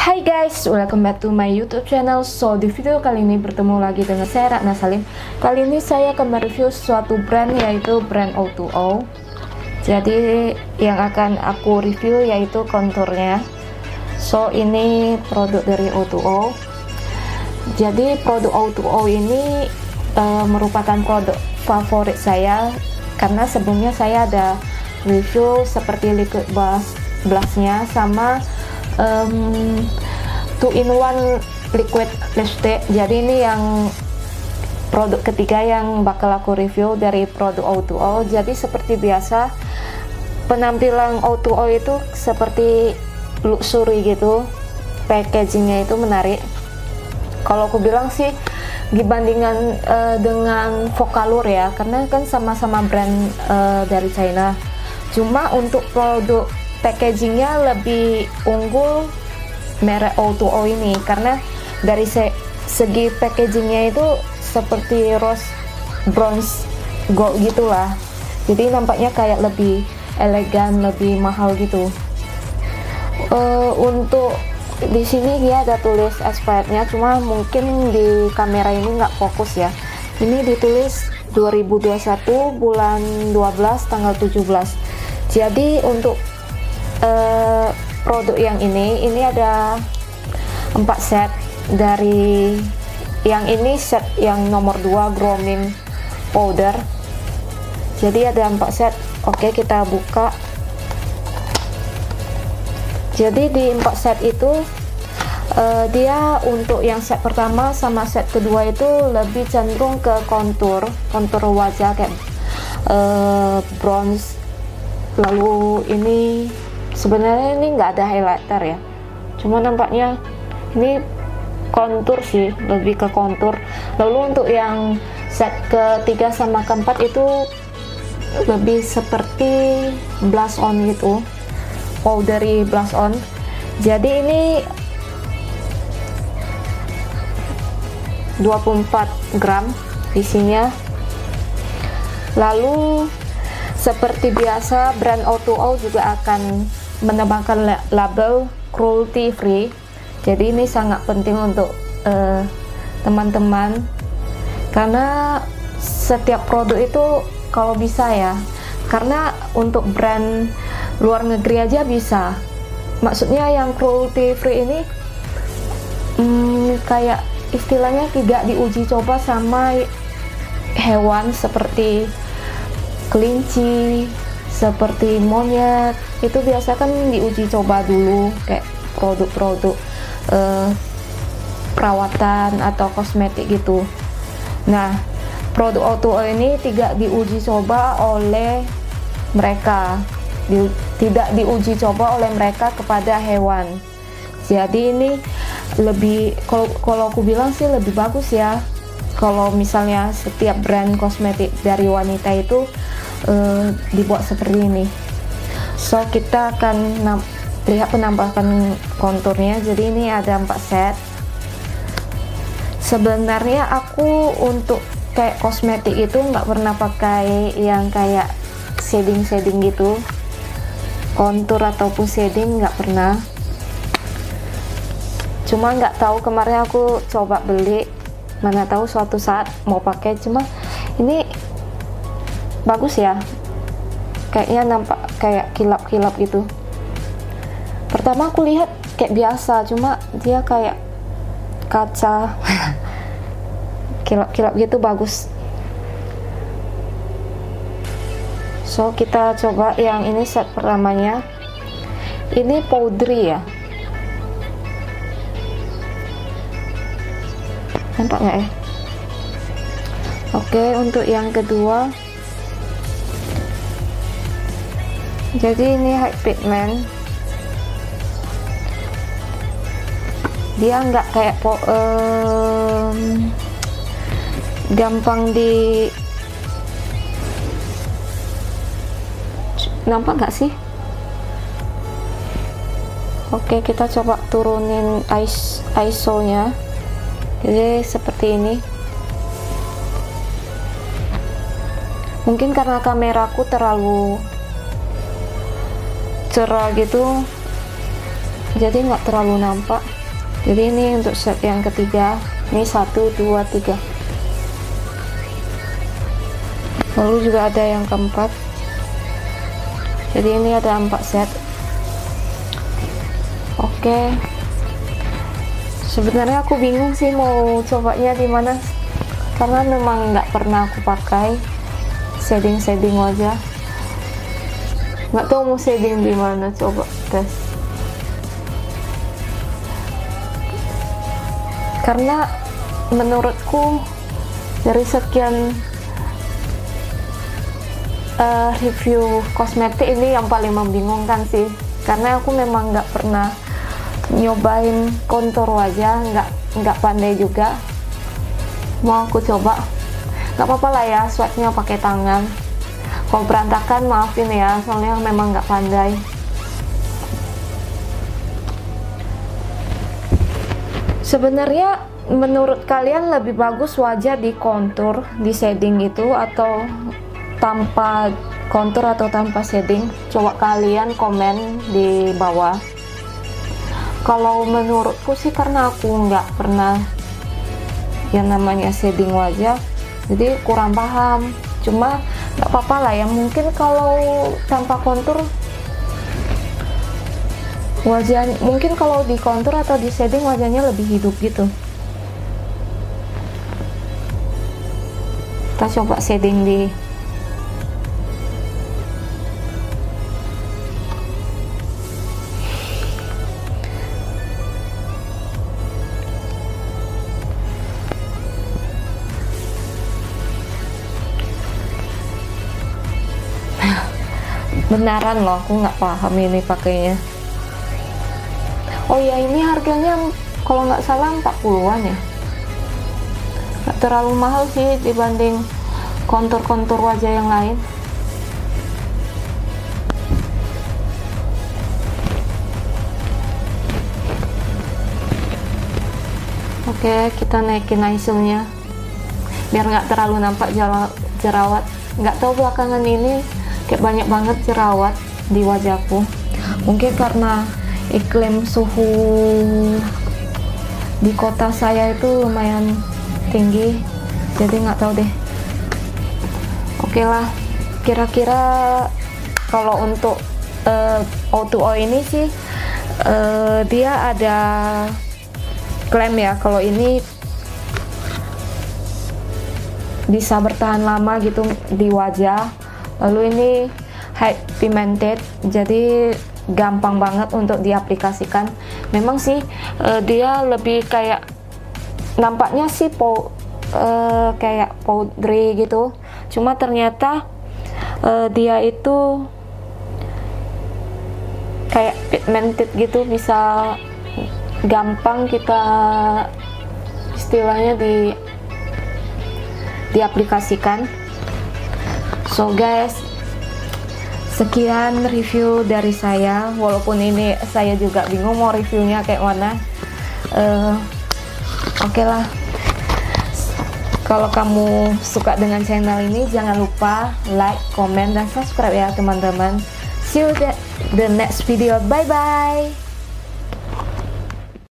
Hai guys, welcome back to my YouTube channel. So di video kali ini bertemu lagi dengan saya Ratna Salim. Kali ini saya akan mereview suatu brand, yaitu brand O2O. Jadi yang akan aku review yaitu konturnya. So ini produk dari O2O. Jadi produk O2O ini merupakan produk favorit saya, karena sebelumnya saya ada review seperti liquid blushnya sama 2-in-1 liquid lipstick. Jadi ini yang produk ketiga yang bakal aku review dari produk O2O. Jadi seperti biasa, penampilan O2O itu seperti luxury gitu, packagingnya itu menarik. Kalau aku bilang sih dibandingkan dengan Vocaloid ya, karena kan sama-sama brand dari China. Cuma untuk produk packagingnya lebih unggul merek O2O ini, karena dari segi packagingnya itu seperti rose bronze gold gitulah. Jadi nampaknya kayak lebih elegan, lebih mahal gitu. Untuk di sini dia ada tulis expirednya, cuma mungkin di kamera ini nggak fokus ya. Ini ditulis 2021 bulan 12 tanggal 17. Jadi untuk produk yang ini ada 4 set. Dari yang ini set yang nomor 2 grooming powder. Jadi ada 4 set. Oke, kita buka. Jadi di 4 set itu dia untuk yang set pertama sama set kedua itu lebih cenderung ke kontur wajah kayak bronze. Lalu ini sebenarnya ini nggak ada highlighter ya, cuma nampaknya ini kontur sih, lebih ke kontur. Lalu untuk yang set ketiga sama keempat itu lebih seperti blush on gitu, powdery blush on. Jadi ini 24 gram isinya. Lalu seperti biasa brand O2O juga akan menambahkan label cruelty free. Jadi ini sangat penting untuk teman-teman, karena setiap produk itu kalau bisa ya, karena untuk brand luar negeri aja bisa. Maksudnya yang cruelty free ini kayak istilahnya tidak diuji coba sama hewan seperti kelinci, seperti monyet. Itu biasa kan diuji coba dulu kayak produk-produk perawatan atau kosmetik gitu. Nah, produk O2O ini tidak diuji coba oleh mereka, tidak diuji coba oleh mereka kepada hewan. Jadi ini lebih, kalau aku bilang sih lebih bagus ya kalau misalnya setiap brand kosmetik dari wanita itu dibuat seperti ini. So kita akan lihat penampakan konturnya. Jadi ini ada 4 set. Sebenarnya aku untuk kayak kosmetik itu nggak pernah pakai yang kayak shading gitu, kontur ataupun shading nggak pernah. Cuma nggak tahu, kemarin aku coba beli, mana tahu suatu saat mau pakai. Cuma ini bagus ya, kayaknya nampak kayak kilap-kilap gitu. Pertama aku lihat kayak biasa, cuma dia kayak kaca kilap-kilap gitu, bagus. So kita coba yang ini set pertamanya. Ini powdery ya, nampak nggak ya? Oke, untuk yang kedua, jadi ini high pigment. Dia nggak kayak gampang di, nampak nggak sih? Oke, kita coba turunin ISO nya. Jadi seperti ini. Mungkin karena kameraku terlalu cerah gitu, jadi nggak terlalu nampak. Jadi ini untuk set yang ketiga, ini 1 2 3. Lalu juga ada yang keempat, jadi ini ada 4 set. Oke, sebenarnya aku bingung sih mau cobanya di mana, karena memang nggak pernah aku pakai shading wajah. Nggak tahu mau shading di mana, coba tes. Karena menurutku dari sekian review kosmetik ini yang paling membingungkan sih, karena aku memang nggak pernah nyobain kontur wajah, nggak pandai juga. Mau aku coba, nggak apa-apa lah ya, swatchnya pakai tangan. Kalau berantakan maafin ya, soalnya memang nggak pandai. Sebenarnya menurut kalian lebih bagus wajah di kontur, di shading itu, atau tanpa kontur atau tanpa shading? Coba kalian komen di bawah. Kalau menurutku sih, karena aku nggak pernah yang namanya shading wajah, jadi kurang paham. Cuma nggak apa-apa lah ya, mungkin kalau tanpa kontur wajah, mungkin kalau di kontur atau di shading wajahnya lebih hidup gitu. Kita coba shading di beneran loh, aku nggak paham ini pakainya. Oh ya, ini harganya kalau nggak salah 40-an ya, nggak terlalu mahal sih dibanding kontur-kontur wajah yang lain. Oke, kita naikin hasilnya biar nggak terlalu nampak jerawat. Nggak tahu belakangan ini kayak banyak banget jerawat di wajahku, mungkin karena iklim suhu di kota saya itu lumayan tinggi, jadi nggak tahu deh. Oke lah, kira-kira kalau untuk O2O ini sih dia ada klaim ya, kalau ini bisa bertahan lama gitu di wajah. Lalu ini high pigmented, jadi gampang banget untuk diaplikasikan. Memang sih dia lebih kayak, nampaknya sih kayak powdery gitu, cuma ternyata dia itu kayak pigmented gitu, bisa gampang kita istilahnya diaplikasikan. So guys, sekian review dari saya, walaupun ini saya juga bingung mau reviewnya kayak mana. Oke lah, kalau kamu suka dengan channel ini jangan lupa like, comment, dan subscribe ya teman-teman. See you the next video, bye bye.